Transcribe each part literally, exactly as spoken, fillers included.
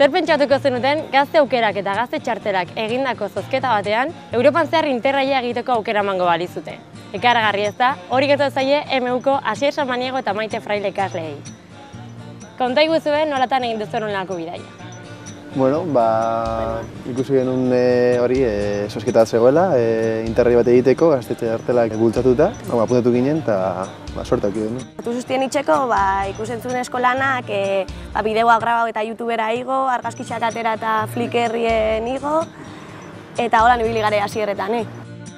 Zer pentsatuko zenuten Gazteaukerak eta Gazte-txartelak egindako zozketa batean, Europan zehar InterRaila egiteko aukera emango balizute. Ikaragarri ez da, hori gertatu zaie M Uko Asier Samaniego eta Maite Fraile ikasleei. Konta iguzue nolatan egin duzuen honelako bidaia. Bueno, ba, ikusi genuen hori e, zozketa zegoela, e, InterRail bat egiteko, Gazte-txartelak bultzatuta, ba, apuntatu ginen eta ba, sorte auki genuen. Zuztien itxeko, ba, ikusentzun eskolanak, e, ba, bideoa grabau eta YouTubera igo, argazkitxak atera eta Flickrrien igo, eta holan ibili gare hasierretan, eh?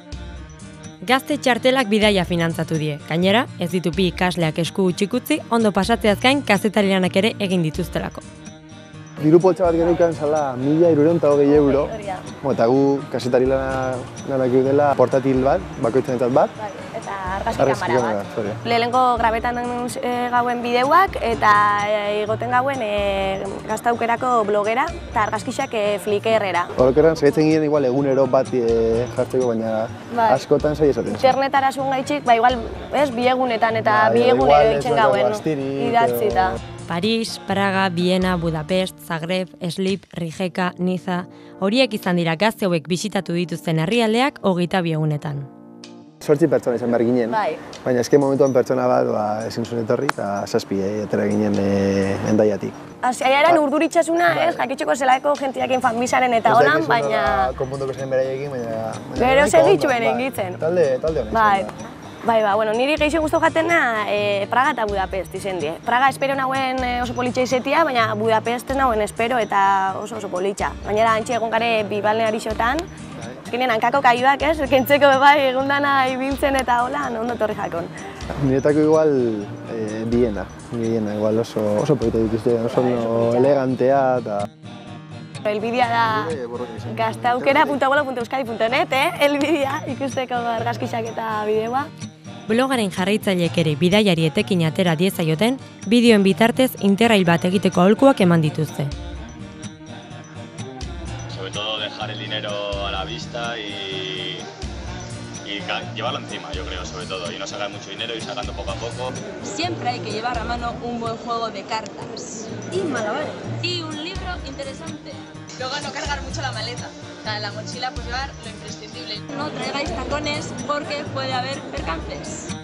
Gazte-txartelak bidaia finantzatu die. Gainera, ez ditu bi ikasleak esku utxikutzi, ondo pasatzeaz gain kazetari lanak ere egin dituztelako. Diru poltsa bat geneukan zala mila hirurehun eta hogei euro. Eta gu kazetari lanak dela portatil bat, bakoitzenetat bat. Eta argazki kamara bat. Lehenengo grabetan gauen bideoak eta egoten gauen Gazteaukerako blogera eta argazkixak Flickrrera. Orokorrean saiatzen ginen igual egunero bat jartzeko, baina askotan sai esaten. Internetara zuen gaitxik, ba igual, ez, bi egunetan eta bi egunero itzen gauen idatzita. Paris, Praga, Viena, Budapest, Zagreb, Slip, Rijeka, Niza, horiek izan dira gazte hauek bisitatu dituzten herrialdeak hogeita bi egunetan. Zortzi pertsona izan behar ginen, baina ezken momentuan pertsona bat ba, ezin zuen etorri eta zazpi atera ginen endaiatik. Hasia eran urduritxasuna, ez, jakitxeko zelaeko jentiakin fanbisaren eta holan, baina... Konpuntuko zen beraiekin, baina... Gero segitxuen engitzen. Talde honetan. Bai, ba, bueno, niri gehiago guztu jatena e, Praga eta Budapest izen die. Praga espero nauen oso politxa izetia, baina Budapest nauen espero eta oso oso politxa. Gainera, antxe egon gare bi balneari xotan. Azkenean hankako kaiuak, ez? Kentzeko bai, egundana ibiltzen eta hola, ondo torri jakon. Niretako igual Viena, Viena, igual oso polita dituzte, oso elegantea eta... Elbidea da Gazteaukera punto golo punto euskadi punto net, eh? Elbidea ikusteko argazkixak eta bideoa. Blogaren jarraitzaileek ere bidaiari etekin atera diezaioten, bideoen bitartez InterRail bat egiteko aholkuak eman dituzte. Sobre todo dejar el dinero a la vista y, y llevarlo encima, yo creo, sobre todo, y no sacar mucho dinero y sacando poco a poco. Siempre hay que llevar a mano un buen juego de cartas. Y malabares. Y un libro interesante. Luego no cargar mucho la maleta. O sea, en la mochila pues llevar lo imprescindible. No traigáis tacones porque puede haber percances.